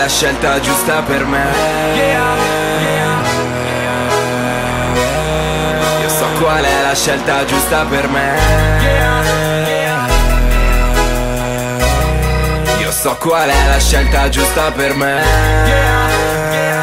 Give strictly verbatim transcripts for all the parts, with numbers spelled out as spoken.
scelta giusta per me. Io so qual è la scelta giusta per me. Io so qual è la scelta giusta per me.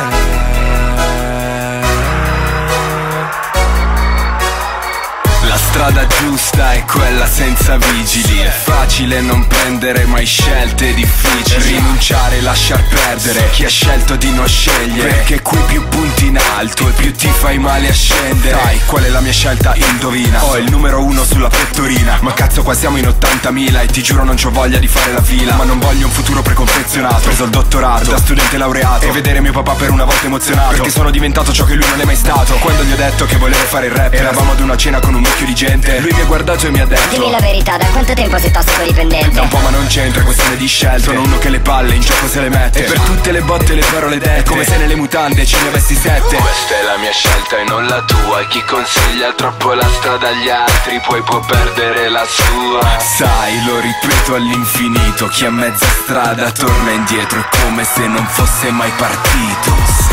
La strada giusta è quella senza vigili. È facile non prendere mai scelte difficili. Rinunciare, lasciar perdere chi ha scelto di non scegliere, perché qui più punti in alto e più ti fai male a scendere. Sai qual è la mia scelta? Indovina. Ho il numero uno sulla pettorina. Ma cazzo, qua siamo in ottantamila e ti giuro non c'ho voglia di fare la fila. Ma non voglio un futuro preconfezionato. Ho preso il dottorato da studente laureato e vedere mio papà per una volta emozionato, perché sono diventato ciò che lui non è mai stato. Quando gli ho detto che volevo fare il rap, eravamo ad una cena con un mucchio di gente. Lui mi ha guardato e mi ha detto: dimmi la verità, da quanto tempo sei tossicodipendente? Da un po', ma non c'entra, è questione di scelte. Sono uno che le palle in gioco se le mette, e per tutte le botte le parole dette, è come se nelle mutande ce ne avessi sette. Questa è la mia scelta e non la tua, e chi consiglia troppo la strada agli altri poi può perdere la sua. Sai, lo ripeto all'infinito, chi a mezza strada torna indietro, è come se non fosse mai partito.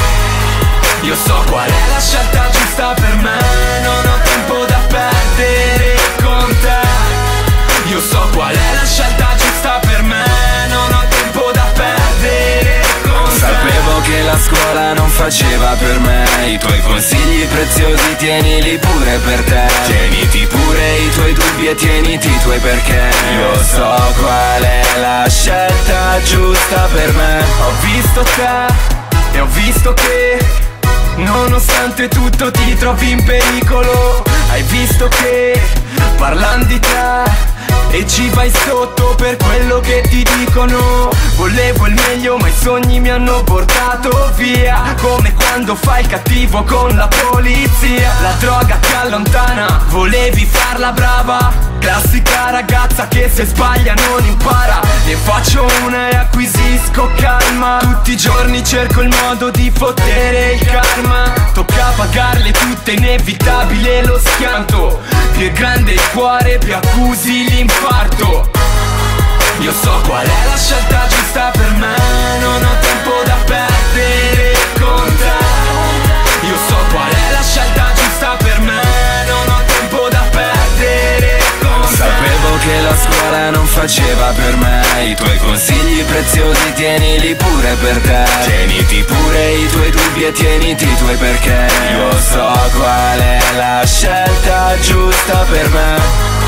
Io so qual è la scelta giusta per me, non ho tempo da perdere con te. Io so qual è la scelta giusta per me, non ho tempo da perdere con te. Sapevo che la scuola non faceva per me, i tuoi consigli preziosi tienili pure per te. Tieniti pure i tuoi dubbi e tieniti i tuoi perché. Io so qual è la scelta giusta per me. Ho visto te e ho visto che nonostante tutto ti trovi in pericolo. Hai visto che parlano di te e ci vai sotto per quello che ti dicono. Volevo il meglio ma i sogni mi hanno portato via, come quando fai il cattivo con la polizia. La droga ti allontana, volevi farla brava, classica ragazza che se sbaglia non impara. Ne faccio una e acquisisco calma, tutti i giorni cerco il modo di fottere il karma. Tocca pagarle tutte, inevitabile lo schianto. Più è grande il cuore più accusi l'infarto. Io so qual è la scelta giusta per me, non ho tempo da perdere con te. Io so qual è la scelta giusta per me, non ho tempo da perdere con te. Sapevo che la scuola non faceva per me, i tuoi consigli preziosi tienili pure per te. Tieniti pure i tuoi dubbi e tieniti i tuoi perché. Io so qual è la scelta giusta per me.